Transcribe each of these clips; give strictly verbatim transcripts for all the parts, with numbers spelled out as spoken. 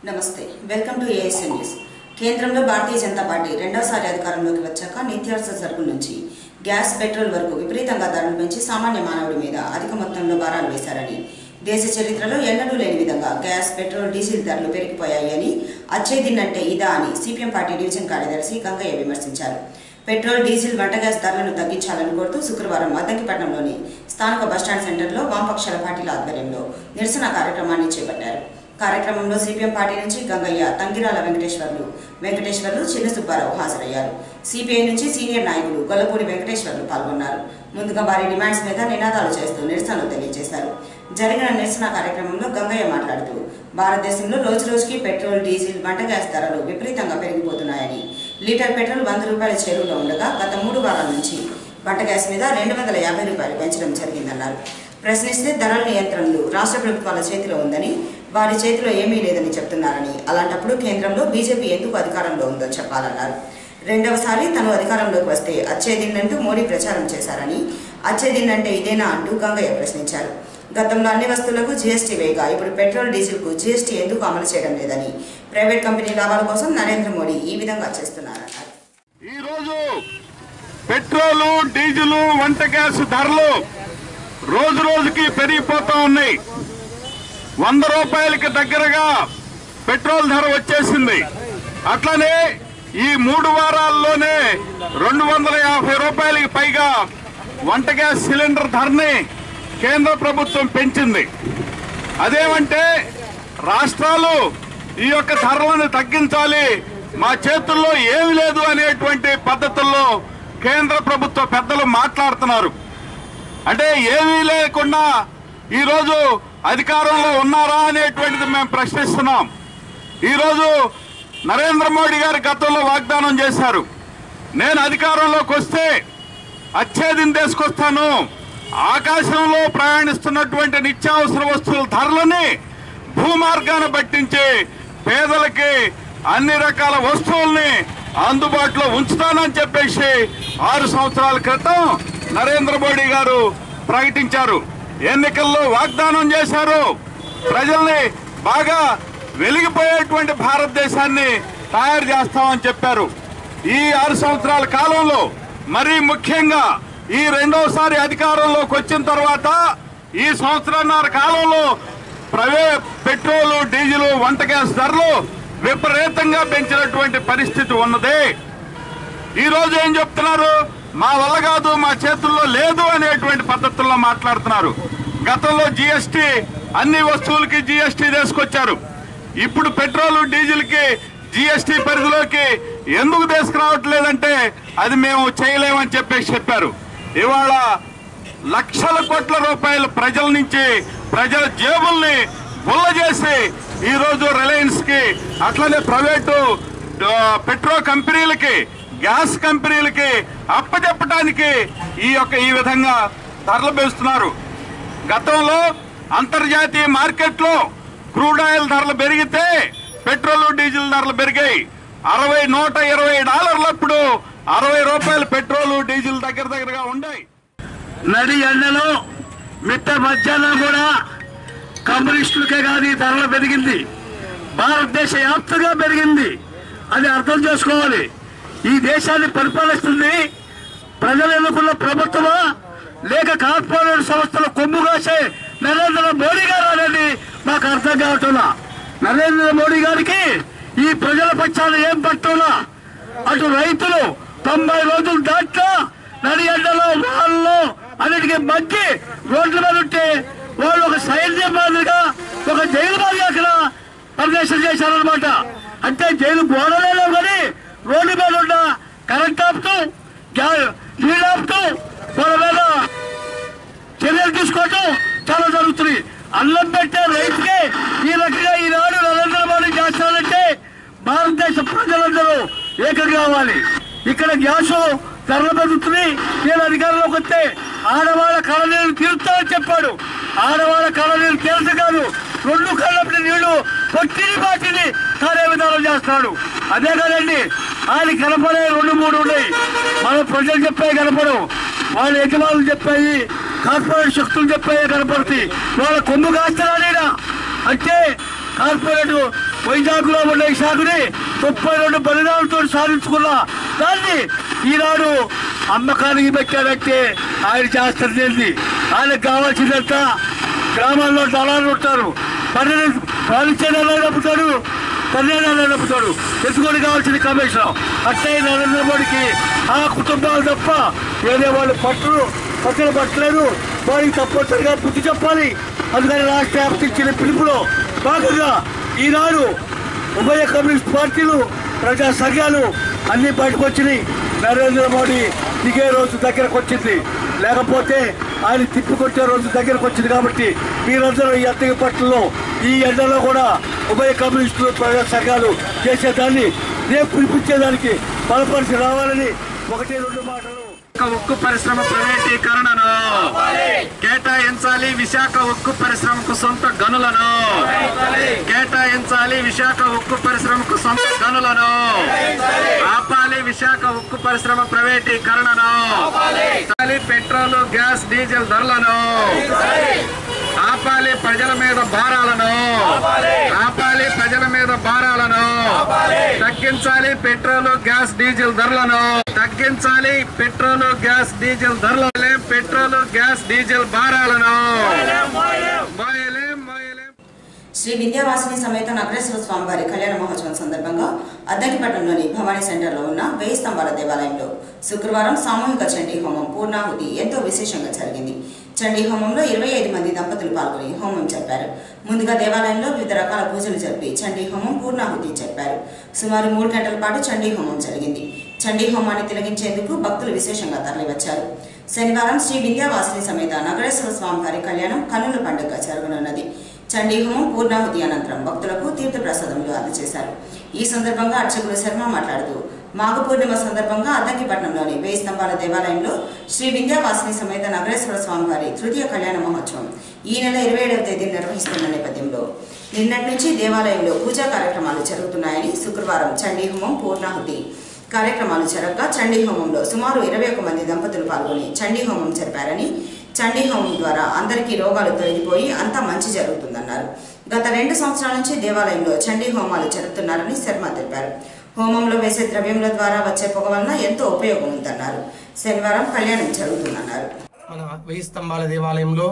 నమస్తే welcome to ASN news. కేంద్రంలో Bharatiya Janata party రెండోసారి అధికారంలోకి వచ్చాక నిత్యావసర సరుకుల నుంచి గ్యాస్ పెట్రోల్ వరకు విపరీతంగా ధరలు పెంచి సామాన్య మానవుడి మీద అధిక మొత్తంలో భారాలు వేశారని, దేశ చరిత్రలో ఎన్నడూ లేని విధంగా గ్యాస్ పెట్రోల్ డీజిల్ ధరలు పెరిగిపోయాయని, అచ్చేదిన్నంటే ఇదా అని సిపిఎం పార్టీ డివిజన్ కార్యదర్శి గంగయ్య విమర్శించారు। పెట్రోల్ డీజిల్ వంట గ్యాస్ ధరలను తగ్గించాలని కోరుతూ శుక్రవారం అద్దంకిపట్నంలోని స్థానిక బస్టాండ్ సెంటర్లో వామపక్షాల పార్టీల ఆధ్వర్యంలో నిరసన కార్యక్రమాన్ని చేపట్టారు। కార్యక్రమంలో సిపిఎం పార్టీ నుంచి గంగయ్య, తంగిరాల వెంకటేశ్వర్లు వెంకటేశ్వర్లు చిన్న సుబ్బారావు హాజరయ్యారు। సిపిఐ నుంచి సీనియర్ నాయకులు గొల్లపూడి వెంకటేశ్వర్లు పాల్గొన్నారు। ముందుగా వారి డిమాండ్స్ మీద నినాదాలు చేస్తూ నిరసనలు తెలియజేశారు। జరిగిన నిరసన కార్యక్రమంలో గంగయ్య మాట్లాడుతూ, భారతదేశంలో రోజు రోజుకి పెట్రోల్, డీజిల్, వంట గ్యాస్ ధరలు విపరీతంగా పెరిగిపోతున్నాయని, లీటర్ పెట్రోల్ వంద రూపాయల చేరువలో ఉండగా గత మూడు వారాల నుంచి వంట గ్యాస్ మీద రెండు వందల యాభై రూపాయలు పెంచడం జరిగిందన్నారు। ప్రశ్నిస్తే ధరల నియంత్రణలు రాష్ట్ర ప్రభుత్వాల చేతిలో ఉందని, వారి చేతిలో ఏమీ లేదని చెప్తున్నారని, అలాంటప్పుడు కేంద్రంలో బీజేపీ ఎందుకు అధికారంలో ఉందో చెప్పాలన్నారు। రెండవసారి తను అధికారంలోకి వస్తే అచ్చేదిన్నంటూ మోడీ ప్రచారం చేశారని, అచ్చేదిన్నంటే ఇదేనా అంటూ గంగయ్య ప్రశ్నించారు। గతంలో అన్ని వస్తువులకు జీఎస్టీ వేయగా ఇప్పుడు పెట్రోల్, డీజిల్కు జీఎస్టీ ఎందుకు అమలు చేయడం లేదని, ప్రైవేట్ కంపెనీ లాభాల కోసం నరేంద్ర మోడీ ఈ విధంగా చేస్తున్నారన్నారు। ఈ రోజు పెట్రోల్, డీజిల్, వంట గ్యాస్ ధరలు రోజు రోజుకి పెరిగిపోతా ఉన్నాయి। వంద రూపాయలకి దగ్గరగా పెట్రోల్ ధర వచ్చేసింది। అట్లనే ఈ మూడు వారాల్లోనే రెండు వందల యాభై రూపాయలకి పైగా వంట గ్యాస్ సిలిండర్ ధరని కేంద్ర ప్రభుత్వం పెంచింది। అదేమంటే రాష్ట్రాలు ఈ యొక్క ధరలను తగ్గించాలి, మా చేతుల్లో ఏమి లేదు అనేటువంటి పద్ధతుల్లో కేంద్ర ప్రభుత్వ పెద్దలు మాట్లాడుతున్నారు। అంటే ఏమీ లేకుండా ఈరోజు అధికారంలో ఉన్నారా అనేటువంటిది మేము ప్రశ్నిస్తున్నాం। ఈరోజు నరేంద్ర మోడీ గారు గతంలో వాగ్దానం చేశారు, నేను అధికారంలోకి వస్తే అచ్చేదిన్ తీసుకొస్తాను, ఆకాశంలో ప్రయాణిస్తున్నటువంటి నిత్యావసర వస్తువుల ధరలని భూమార్గాన పట్టించి పేదలకి అన్ని రకాల వస్తువుల్ని అందుబాటులో ఉంచుతానని చెప్పేసి ఆరు సంవత్సరాల క్రితం నరేంద్ర మోడీ గారు ప్రకటించారు। ఎన్నికల్లో వాగ్దానం చేశారు, ప్రజల్ని బాగా వెలిగిపోయేటువంటి భారతదేశాన్ని తయారు చేస్తామని చెప్పారు। ఈ ఆరు సంవత్సరాల కాలంలో మరీ ముఖ్యంగా ఈ రెండోసారి అధికారంలోకి వచ్చిన తర్వాత ఈ సంవత్సరాన్నర కాలంలో ప్రైవేట్ పెట్రోల్, డీజిల్, వంట గ్యాస్ ధరలు విపరీతంగా పెంచినటువంటి పరిస్థితి ఉన్నది। ఈ రోజు ఏం చెప్తున్నారు, మా వల్ల కాదు, మా చేతుల్లో లేదు అనేటువంటి పద్ధతుల్లో మాట్లాడుతున్నారు। గతంలో జీఎస్టీ అన్ని వస్తువులకి జీఎస్టీ తీసుకొచ్చారు, ఇప్పుడు పెట్రోల్, డీజిల్ కి జీఎస్టీ పరిధిలోకి ఎందుకు తీసుకురావట్లేదంటే అది మేము చేయలేమని చెప్పేసి చెప్పారు। ఇవాళ లక్షల కోట్ల రూపాయలు ప్రజల నుంచి ప్రజల జేబుల్ని గుల్ల చేసి ఈరోజు రిలయన్స్ కి, అట్లనే ప్రైవేటు పెట్రో కంపెనీలకి, గ్యాస్ కంపెనీలకి అప్పచెప్పడానికి ఈ యొక్క ఈ విధంగా ధరలు పెంచుతున్నారు। గతంలో అంతర్జాతీయ మార్కెట్లో క్రూడ్ ఆయిల్ ధరలు పెరిగితే పెట్రోల్, డీజిల్ ధరలు పెరిగాయి। అరవై నూట ఇరవై డాలర్లప్పుడు అరవై రూపాయలు పెట్రోల్, డీజిల్ దగ్గర దగ్గరగా ఉన్నాయి। నడి ఎండలో మిట్ట మధ్యాహ్నం కూడా కమ్యూనిస్టులకే కానీ ధరలు పెరిగింది, భారతదేశ వ్యాప్తంగా పెరిగింది। అది అర్థం చేసుకోవాలి। ఈ దేశాన్ని పరిపాలిస్తుంది ప్రజలు ఎన్నుకున్న ప్రభుత్వమా లేక కార్పొరేట్ సంస్థల కొమ్ము కాసే నరేంద్ర మోడీ గారు అనేది మాకు అర్థం కావట్లా। నరేంద్ర మోడీ గారికి ఈ ప్రజల పక్షాన ఏం పట్టులా, అటు రైతులు తొంభై రోజులు దాటా నడి ఎండలో వాళ్ళలో అన్నిటికీ మగ్గి రోడ్ల మీద ఉంటే వాళ్ళు ఒక సైన్యం మాదిరిగా, ఒక జైలు మాదిరిగా అక్కడ ప్రదర్శన చేశారనమాట। అంటే జైలు గోడలేవు కానీ రోడ్డు మీద ఉన్న కరెంట్ ఆపుతూ, నీళ్ళు ఆపుతూ వాళ్ళ మీద చర్యలు తీసుకోవటం చాలా జరుగుతుంది। అన్నం పెట్టే రైతుకే ఈ రకంగా ఈనాడు నరేంద్ర మోడీ చేస్తానంటే భారతదేశ ప్రజలందరూ ఏకం కావాలి। ఇక్కడ గ్యాసు ధరలు పెరుగుతుంది, నేను అధికారంలోకి వస్తే ఆడవాళ్ళ కళనీళ్ళు తీరుస్తానని చెప్పాడు। ఆడవాళ్ళ కళనీళ్ళు తీర్చ కాదు, రెండు కళ్ళపటి నీళ్లు పొట్టిని పాటిని కాలే విధానం చేస్తున్నాడు। అదే కదండి ఆయన కనపడే రెండు మూడు ఉన్నాయి, మన ప్రజలు చెప్పాయి కనపడవు, వాళ్ళ యజమానులు చెప్పాయి, కార్పొరేట్ శక్తులు చెప్పాయి కనపడుతాయి। వాళ్ళ కొమ్ము కాస్తారా అంటే కార్పొరేట్ వైజాగ్ లో ఉన్న ఈ శాఖని ముప్పై రెండు బలిదానాలతో సాధించుకున్న దాన్ని ఈనాడు అమ్మకానికి పెట్టాడంటే ఆయన చేస్తుంది. ఆయనకు కావాల్సిందంతా గ్రామాల్లో దళాలు ఉంటారు, పన్నెండు పాలించేలా నమ్ముతాడు, పన్నెండు నమ్ముతాడు, తెచ్చుకొని కావాల్సిన కమిషన్. అట్టే నరేంద్ర మోడీకి ఆ కుటుంబాలు తప్ప వేరే వాళ్ళు పట్టులు పట్టులు పట్టలేదు. వారికి తప్పనిసరిగా బుద్ధి చెప్పాలి. అందుకని రాష్ట్ర వ్యాప్తి ఇచ్చిన పిలుపులో భాగంగా ఈనాడు ఉభయ కమ్యూనిస్ట్ పార్టీలు, ప్రజా సంఘాలు అన్ని బయటకు వచ్చినాయి. నరేంద్ర మోడీ దిగే రోజు దగ్గరకు వచ్చింది, లేకపోతే ఆయన తిప్పికొట్టే రోజు దగ్గరకు వచ్చింది. కాబట్టి మీరందరూ ఈ అత్తగి పట్టులో ఈ ఎండలో కూడా ఉభయ కమ్యూనిస్టులు, ప్రజా సంఘాలు చేసేదాన్ని రేపు పిలిపించేదానికి బలపరిచి రావాలని ఒకటి రెండు మాటలు. ఉక్కు పరిశ్రమ ప్రైవేటీకరణను కేటాయించాలి. విశాఖ ఉక్కు పరిశ్రమకు సొంత గనులను కేటాయించాలి. విశాఖ ఉక్కు పరిశ్రమకు సొంత గనులను ఆపాలి. విశాఖ ఉక్కు పరిశ్రమ ప్రైవేటీకరణను పెట్రోల్, గ్యాస్, డీజిల్ ధరలను ఆపాలి. ప్రజల మీద భారాలను ఆపాలి. ప్రజల మీద భారాలను తగ్గించాలి. పెట్రోల్, గ్యాస్, డీజిల్ ధరలను తగ్గించాలి. పెట్రోల్, గ్యాస్, డీజిల్ ధరలు పెట్రోల్, గ్యాస్, డీజిల్ భారాలను శ్రీ వింధ్యావాసిని సమేత నగరేశ్వర స్వామివారి కళ్యాణ మహోత్సవం సందర్భంగా అద్దంకిపట్నంలోని భవానీ సెంటర్లో ఉన్న వెయ్యి స్తంభాల దేవాలయంలో శుక్రవారం సామూహిక చండీ హోమం పూర్ణాహుతి ఎంతో విశేషంగా జరిగింది. చండీ హోమంలో ఇరవై ఐదు మంది దంపతులు పాల్గొని హోమం చెప్పారు. ముందుగా దేవాలయంలో వివిధ రకాల పూజలు జరిపి చండీ హోమం పూర్ణాహుతి చెప్పారు. సుమారు మూడు గంటల పాటు చండీ హోమం జరిగింది. చండీ హోమాన్ని తిలకించేందుకు భక్తులు విశేషంగా తరలివచ్చారు. శనివారం శ్రీ వింధ్యావాసిని సమేత నగరేశ్వర స్వామివారి కళ్యాణం కన్నుల పండుగ జరగనున్నది. చండీ హోమం పూర్ణాహుతి అనంతరం భక్తులకు తీర్థ ప్రసాదములు అందజేశారు. ఈ సందర్భంగా అర్చకులు శర్మ మాట్లాడుతూ మాఘ పూర్ణిమ సందర్భంగా అద్దంకిపట్నంలోని వెయ్యి స్తంభాల దేవాలయంలో శ్రీ వింధ్యావాసిని సమేత నగరేశ్వర స్వామివారి తృతీయ కళ్యాణ మహోత్సవం ఈ నెల ఇరవై ఏడవ తేదీ నిర్వహిస్తున్న నేపథ్యంలో నిన్నటి నుంచి దేవాలయంలో పూజా కార్యక్రమాలు జరుగుతున్నాయని, శుక్రవారం చండీ హోమం పూర్ణాహుతి కార్యక్రమాలు జరగగా చండీ హోమంలో సుమారు ఇరవై ఒక్క మంది దంపతులు పాల్గొని చండీ హోమం జరిపారని, చండీ హోమం ద్వారా అందరికీ రోగాలు తొలగిపోయి అంతా మంచి జరుగుతుందన్నారు. గత రెండు సంవత్సరాల నుంచి దేవాలయంలో చండీ హోమాలు జరుపుతున్నారని శర్మ తెలిపారు. హోమంలో వేసే ద్రవ్యముల ద్వారా వచ్చే పొగ వలన ఎంతో ఉపయోగం ఉందన్నారు. శనివారం కళ్యాణం జరుగుతుందన్నారు. మన వెయ్యి స్తంభాల దేవాలయంలో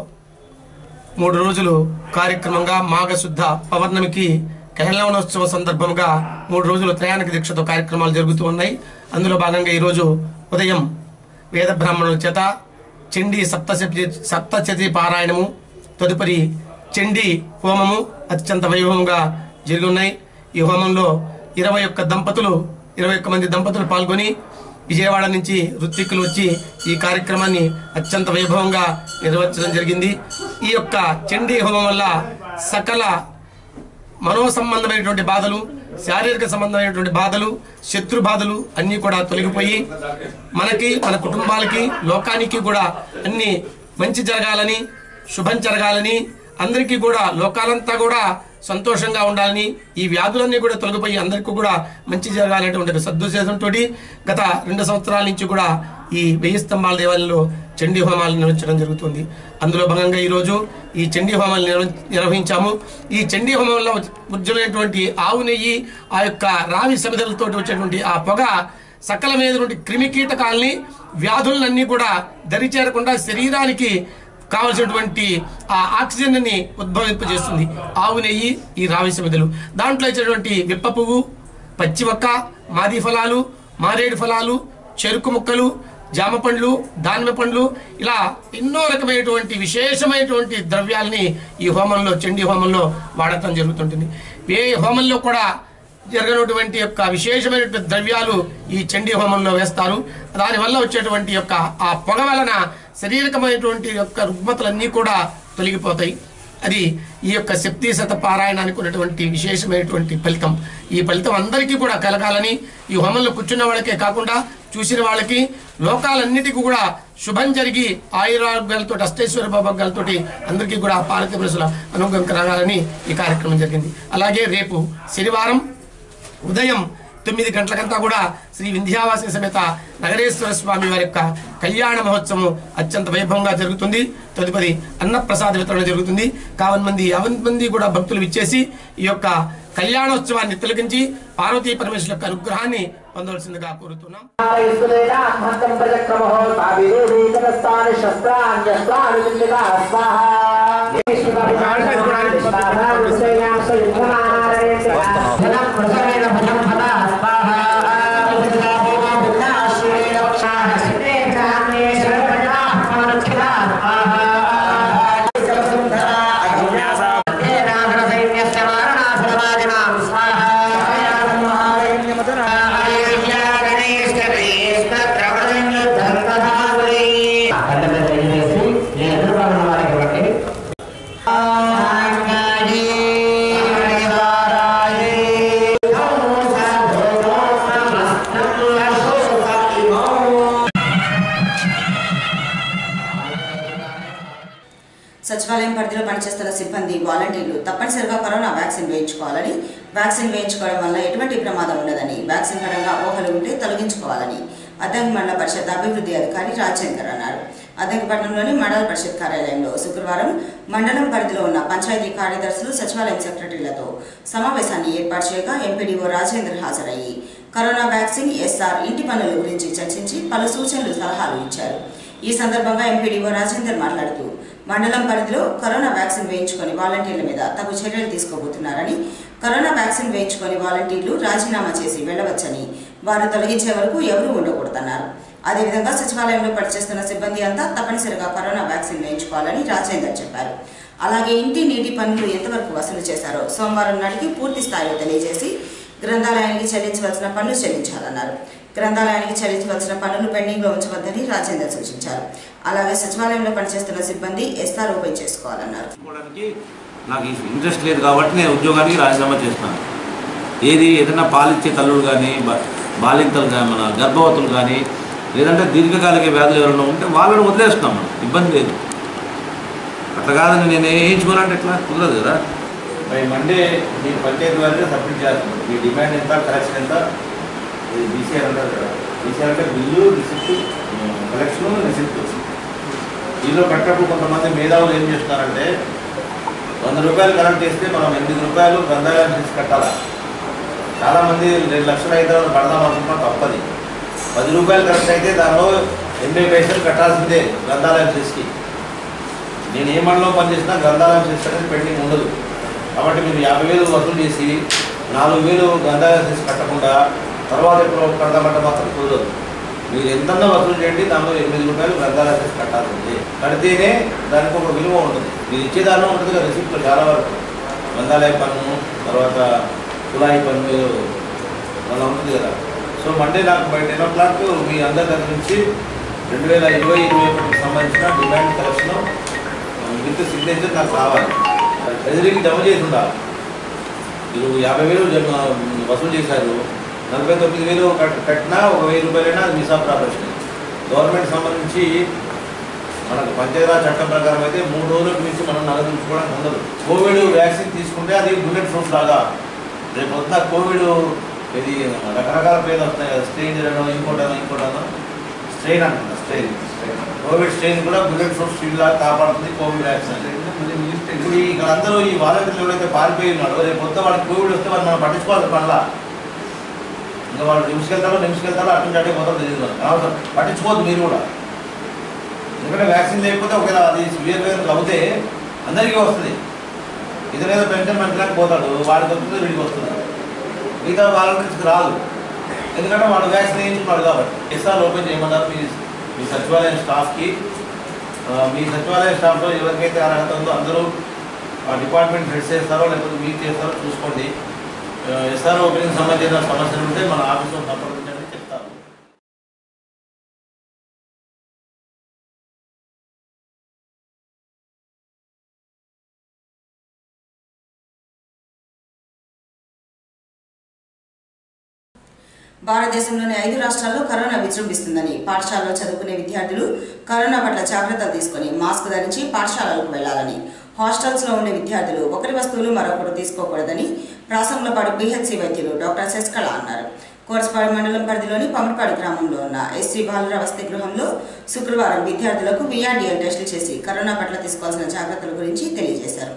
మూడు రోజులు కార్యక్రమంగా మాఘశుద్ధ పౌర్ణమికి కళ్యాణోత్సవ సందర్భంగా మూడు రోజులు త్రయాణిక దీక్షతో కార్యక్రమాలు జరుగుతూ ఉన్నాయి. అందులో భాగంగా ఈరోజు ఉదయం వేద బ్రాహ్మణుల చేత చండీ సప్తశతి సప్తశతి పారాయణము, తదుపరి చండీ హోమము అత్యంత వైభవంగా జరిగి ఉన్నాయి. ఈ హోమంలో ఇరవై ఒక్క దంపతులు ఇరవై ఒక్క మంది దంపతులు పాల్గొని విజయవాడ నుంచి ఋత్విక్కులు వచ్చి ఈ కార్యక్రమాన్ని అత్యంత వైభవంగా నిర్వహించడం జరిగింది. ఈ యొక్క చండీ హోమం వల్ల సకల మనో సంబంధమైనటువంటి బాధలు, శారీరక సంబంధమైనటువంటి బాధలు, శత్రు బాధలు అన్నీ కూడా తొలగిపోయి మనకి, మన కుటుంబాలకి, లోకానికి కూడా అన్ని మంచి జరగాలని, శుభం జరగాలని, అందరికీ కూడా లోకాలంతా కూడా సంతోషంగా ఉండాలని, ఈ వ్యాధులన్నీ కూడా తొలగిపోయి అందరికీ కూడా మంచి జరగాలనేటువంటి సదుద్దేశంతో గత రెండు సంవత్సరాల నుంచి కూడా ఈ వెయ్యి స్తంభాల దేవాలయంలో చండీ హోమాలు నిర్వహించడం జరుగుతుంది. అందులో భాగంగా ఈరోజు ఈ చండీ హోమాలు నిర్వహించాము. ఈ చండీ హోమంలో ఉజ్వలైనటువంటి ఆవు నెయ్యి, ఆ యొక్క రావి సమిధలతో వచ్చేటువంటి ఆ పొగ సకలమైనటువంటి క్రిమి కీటకాలని, వ్యాధులన్నీ కూడా దరి చేరకుండా శరీరానికి కావలసినటువంటి ఆ ఆక్సిజన్ ని ఉద్భవింపజేస్తుంది ఆవు నెయ్యి, ఈ రావి సమిధలు. దాంట్లో ఇచ్చినటువంటి విప్ప పువ్వు, పచ్చి మొక్క, మాది ఫలాలు, మారేడు ఫలాలు, చెరుకు ముక్కలు, జామ పండ్లు, దానిమ్మ పండ్లు, ఇలా ఎన్నో రకమైనటువంటి విశేషమైనటువంటి ద్రవ్యాలని ఈ హోమంలో, చండీ హోమంలో వాడటం జరుగుతుంటుంది. ఏ హోమంలో కూడా జరగనటువంటి యొక్క విశేషమైనటువంటి ద్రవ్యాలు ఈ చండీ హోమంలో వేస్తారు. దానివల్ల వచ్చేటువంటి యొక్క ఆ పొగ వలన శారీరకమైనటువంటి యొక్క రుగ్మతలన్నీ కూడా తొలగిపోతాయి. అది ఈ యొక్క శక్తి శత పారాయణానికి ఉన్నటువంటి విశేషమైనటువంటి ఫలితం. ఈ ఫలితం అందరికీ కూడా కలగాలని, ఈ హోమంలో కూర్చున్న వాళ్ళకే కాకుండా చూసిన వాళ్ళకి, లోకాలన్నిటికీ కూడా శుభం జరిగి ఆయురారోగ్యాలతో, అష్టైశ్వర్య భోగాలతో అందరికీ కూడా పార్వతీ పురుషుల అనుగ్రహం కలగాలని ఈ కార్యక్రమం జరిగింది. అలాగే రేపు శనివారం ఉదయం తొమ్మిది గంటలకంతా కూడా శ్రీ వింధ్యావాసిని సమేత నగరేశ్వర స్వామి వారి యొక్క కళ్యాణ మహోత్సవం అత్యంత వైభవంగా జరుగుతుంది. తదుపరి అన్నప్రసాద వితరణ జరుగుతుంది. కావన్ మంది యావన్ మంది కూడా భక్తులు విచ్చేసి ఈ యొక్క కళ్యాణోత్సవాన్ని తిలకించి పార్వతీ పరమేశ్వరుల యొక్క అనుగ్రహాన్ని పొందవలసిందిగా కోరుతున్నాం. సచివాలయం పరిధిలో పనిచేస్తున్న సిబ్బంది వాలంటీర్లు తప్పనిసరిగా కరోనా వ్యాక్సిన్ వేయించుకోవాలని, వ్యాక్సిన్ వేయించుకోవడం వల్ల ఎటువంటి ప్రమాదం ఉండదని, వ్యాక్సిన్ పరంగా ఊహలు ఉంటే తొలగించుకోవాలని అద్దంకి మండల పరిషత్ అభివృద్ధి అధికారి రాజేందర్ అన్నారు. అద్దంకిపట్నంలోని మండల పరిషత్ కార్యాలయంలో శుక్రవారం మండలం పరిధిలో ఉన్న పంచాయతీ కార్యదర్శులు, సచివాలయం సెక్రటరీలతో సమావేశాన్ని ఏర్పాటు చేయగా ఎంపీడీఓ రాజేందర్ హాజరయ్యి కరోనా వ్యాక్సిన్, ఎస్ఆర్, ఇంటి పనుల గురించి చర్చించి పలు సూచనలు, సలహాలు ఇచ్చారు. ఈ సందర్భంగా ఎంపీడీఓ రాజేందర్ మాట్లాడుతూ మండలం పరిధిలో కరోనా వ్యాక్సిన్ వేయించుకొని వాలంటీర్ల మీద తగు చర్యలు తీసుకోబోతున్నారని, కరోనా వ్యాక్సిన్ వేయించుకొని వాలంటీర్లు రాజీనామా చేసి వెళ్లవచ్చని, వారు తొలగించే వరకు ఎవరూ ఉండకూడదన్నారు. అదేవిధంగా సచివాలయంలో పనిచేస్తున్న సిబ్బంది అంతా తప్పనిసరిగా కరోనా వ్యాక్సిన్ వేయించుకోవాలని రాజేందర్ చెప్పారు. అలాగే ఇంటి నీటి పన్నులు ఎంతవరకు వసూలు చేశారో సోమవారం నాటికి పూర్తి స్థాయిలో తెలియజేసి గ్రంథాలయానికి చెల్లించవలసిన పన్ను చెల్లించాలన్నారు. గ్రంథాలయానికి చెల్లించవలసిన పన్నులు పెండింగ్ లో ఉంచవద్దని రాజేందర్ సూచించారు. అలాగే సచివాలయంలో పనిచేస్తున్న సిబ్బంది ఎస్ఆర్ ఓపెన్ చేసుకోవాలన్నారు. నాకు ఇంట్రెస్ట్ లేదు కాబట్టి నేను ఉద్యోగానికి రాజీనామా చేస్తున్నాను. ఏది ఏదైనా పాలిచ్చే తల్లులు కానీ, బాలింతలు కానీ, మన గర్భవతులు కానీ, లేదంటే దీర్ఘకాలిక వ్యాధులు ఎవరైనా ఉంటే వాళ్ళని వదిలేస్తున్నాం. మనం ఇబ్బంది లేదు. అట్లా కాదని నేను వేయించుకోవాలంటే ఎట్లా కుదరదు కదా. మరి మండే మీ పంచాయతీ వారిగా సబ్మిట్ చేస్తున్నాం. మీ డిమాండ్ ఎంత, కలెక్షన్ ఎంత, బీసీఆర్ అంటారు కదా. బీసీఆర్ అంటే బిల్లు, రిసిప్ట్, కలెక్షన్, రిసిప్ట్. దీనిలో కట్టప్పుడు కొంతమంది మేధావులు ఏం చేస్తున్నారంటే వంద రూపాయలు కలెక్ట్ చేస్తే మనం ఎనిమిది రూపాయలు గ్రంథాలయం చేసి కట్టాలి. చాలామంది రెండు లక్షలు అయితే పడదాం అనుకుంటున్నా తప్పది. పది రూపాయలు కలెక్ట్ అయితే దానిలో ఎనభై పైసలు కట్టాల్సిందే గ్రంథాలయం చేసి. నేను ఏ మండలం పనిచేసినా గ్రంథాలయం చేసి అనేది పెండింగ్ ఉండదు. కాబట్టి మీరు యాభై వేలు వసూలు చేసి నాలుగు వేలు గ్రంథాలయం చేసి కట్టకుండా తర్వాత ఎప్పుడు కడదామంటే మాత్రం కుదరదు. మీరు ఎంతన్నా వసూలు చేయండి, దానిలో ఎనిమిది రూపాయలు గ్రంథాలయం చేసి కట్టాల్సింది. కడితేనే దానికి ఒక విలువ ఉంటుంది. మీరు ఇచ్చేదానిలో ఉంటుంది కదా రిసిప్ట్లో చాలా వరకు. గ్రంథాలయ పన్ను, తర్వాత కులాయి పన్ను అలా ఉంటుంది కదా. సో మండే నాకు బై టెన్ ఓ క్లాక్ మీ అందరి దగ్గర నుంచి రెండు వేల ఇరవై ఇరవై ఒకటికి సంబంధించిన డిమాండ్ కలెక్షన్ విత్ సిగ్నేచర్ నాకు రావాలి. ట్రెజరీకి జమ చేసి ఉండాలి. మీరు యాభై వేలు వసూలు చేశారు, నలభై తొమ్మిది వేలు కట్టినా ఒక వెయ్యి రూపాయలైనా అది మిస్ ఆఫ్ ప్రాపర్షన్. గవర్నమెంట్ సంబంధించి మనకు పంచాయతీరాజ్ చట్టం ప్రకారం అయితే మూడు రోజులకు మించి మనం నగదు ఉంచుకోవడానికి ఉండదు. కోవిడ్ వ్యాక్సిన్ తీసుకుంటే అది బుల్లెట్ ప్రూఫ్ లాగా. రేపు పొద్దున కోవిడ్ ఇది రకరకాల పేర్లు వస్తాయి కదా, స్ట్రెయిన్ అనో ఇంకోటనో ఇంకోటనో స్ట్రెయిన్ అంటున్నా స్ట్రెయిన్ కోవిడ్ స్ట్రెయిన్ కూడా బుల్లెట్ ప్రూఫ్ స్ట్రెయిన్ లాగా కాపాడుతుంది కోవిడ్ వ్యాక్సిన్. ఇప్పుడు ఇక్కడ అందరూ ఈ వాలంటీర్లు ఎవరైతే పారిపోయి ఉన్నాడో రేపు పొద్దున వాళ్ళకి కోవిడ్ వస్తే వాళ్ళు మనం పట్టించుకోవాలి పనుల. ఇంకా వాళ్ళు నిమిషకెళ్తారో నిమిషకెళ్తారో అటు అటే మొత్తం తెలియదు. అవసరం పట్టించుకోవద్దు మీరు కూడా. ఎందుకంటే వ్యాక్సిన్ లేకపోతే ఒకవేళ అది సివియర్ వేరు అవుతే అందరికీ వస్తుంది. ఇతనేదో పెన్షన్ మంత్రానికి పోతాడు, వాడికి వస్తుంది, వీడికి వస్తుంది, మిగతా వాలంటీర్స్కి రాదు. ఎందుకంటే వాడు వ్యాక్సిన్ వేయించుకున్నాడు కాబట్టి. ఎస్ఆర్ ఓపెన్ చేయమన్నారు మీ మీ సచివాలయం స్టాఫ్కి. మీ సచివాలయ స్టాఫ్లో ఎవరికైతే అర్హత ఉందో అందరూ ఆ డిపార్ట్మెంట్ హెడ్ చేస్తారో లేకపోతే మీరు చేస్తారో చూసుకోండి. ఎస్ఆర్ ఓపెనింగ్ సంబంధించిన సమస్యలు ఉంటే మన ఆఫీసులో సంప్రదించండి చెప్తారు. భారతదేశంలోని ఐదు రాష్ట్రాల్లో కరోనా విజృంభిస్తుందని పాఠశాలలో చదువుకునే విద్యార్థులు కరోనా పట్ల జాగ్రత్తలు తీసుకుని మాస్క్ ధరించి పాఠశాలలకు వెళ్లాలని, హాస్టల్స్ లో ఉండే విద్యార్థులు ఒకరి వస్తువులు మరొకరు తీసుకోకూడదని ప్రాసంగులపాడు పిహెచ్సి వైద్యులు డాక్టర్ శశికళ అన్నారు. కోర్సుపాడు మండలం పరిధిలోని పమర్పాడు గ్రామంలో ఉన్న ఎస్సీ బాలుర వసతి గృహంలో శుక్రవారం విద్యార్థులకు వీఆర్డీఎల్ టెస్టులు చేసి కరోనా పట్ల తీసుకోవాల్సిన జాగ్రత్తల గురించి తెలియజేశారు.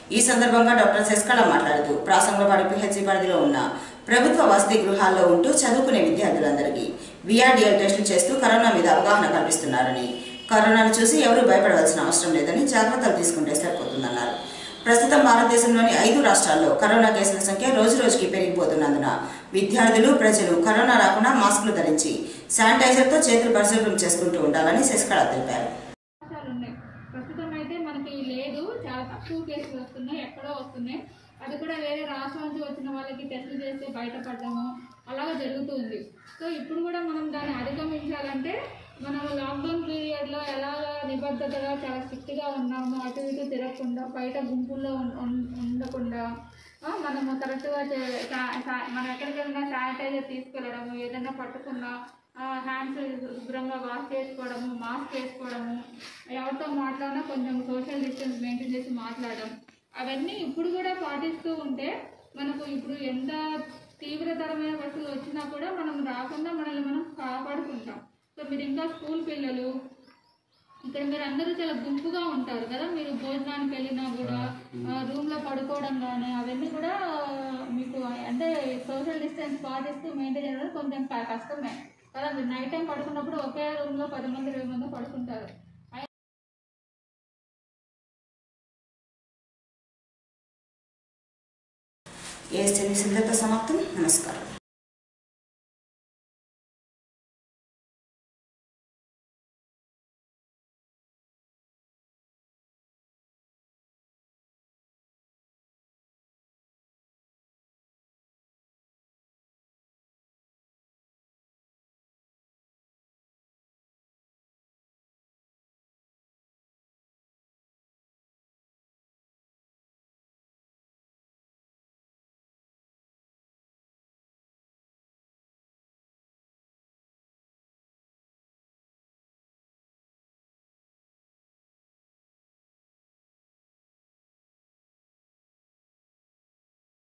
ఈ సందర్భంగా డాక్టర్ శశికళ మాట్లాడుతూ ప్రాసంగపాడు పిహెచ్సి పరిధిలో ఉన్న ప్రభుత్వ వసతి గృహాల్లో ఉంటూ చదువుకునే విద్యార్థులందరికీ విఆర్డీఎల్ టెస్టులు చేస్తూ కరోనా మీద అవగాహన కల్పిస్తున్నారని, కరోనాను చూసి ఎవరూ భయపడవలసిన అవసరం లేదని జాగ్రత్తలు తీసుకుంటే సరిపోతుందన్నారు. ప్రస్తుతం భారతదేశంలోని ఐదు రాష్ట్రాల్లో కరోనా కేసుల సంఖ్య రోజు రోజుకి పెరిగిపోతున్నందున విద్యార్థులు ప్రజలు కరోనా రాకుండా మాస్కులు ధరించి శానిటైజర్తో చేతులు పరిశుభ్రం చేసుకుంటూ ఉండాలని శశికళ తెలిపారు. ప్రస్తుతం అయితే మనకి లేదు, చాలా తక్కువ కేసులు వస్తున్నాయి, ఎక్కడో వస్తున్నాయి. అది కూడా వేరే రాష్ట్రం నుంచి వచ్చిన వాళ్ళకి టెస్టులు చేస్తే బయటపడము అలాగే జరుగుతుంది. సో ఇప్పుడు కూడా మనం దాన్ని అధిగమించాలంటే మనం లాక్డౌన్ పీరియడ్లో ఎలా నిబద్ధతగా చాలా స్ట్రిక్ట్గా ఉన్నాము, అటు ఇటు తిరగకుండా బయట గుంపుల్లో ఉండకుండా మనము కరెక్ట్గా మనం ఎక్కడికైనా శానిటైజర్ తీసుకెళ్ళడము, ఏదైనా పట్టుకున్నా హ్యాండ్స్ శుభ్రంగా వాష్ చేసుకోవడము, మాస్క్ వేసుకోవడము, ఎవరితో మాట్లాడినా కొంచెం సోషల్ డిస్టెన్స్ మెయింటైన్ చేసి మాట్లాడడం, అవన్నీ ఇప్పుడు కూడా పాటిస్తూ ఉంటే మనకు ఇప్పుడు ఎంత తీవ్రతరమైన పరిస్థితులు వచ్చినా కూడా మనం రాకుండా మనల్ని మనం కాపాడుకుంటాం. సో మీరు ఇంకా స్కూల్ పిల్లలు ఇక్కడ మీరు అందరూ చాలా గుంపుగా ఉంటారు కదా, మీరు భోజనానికి వెళ్ళినా కూడా రూమ్లో పడుకోవడం కానీ అవన్నీ కూడా మీకు అంటే సోషల్ డిస్టెన్స్ పాటిస్తూ మెయింటైన్ చేయడం కొంచెం కష్టమే కదా. మీరు నైట్ టైం పడుకున్నప్పుడు ఒకే రూమ్లో పది మంది ఇరవై మంది పడుకుంటారు. ఏ న్యూస్ ఇంతటితో సమాప్తం. నమస్కారం.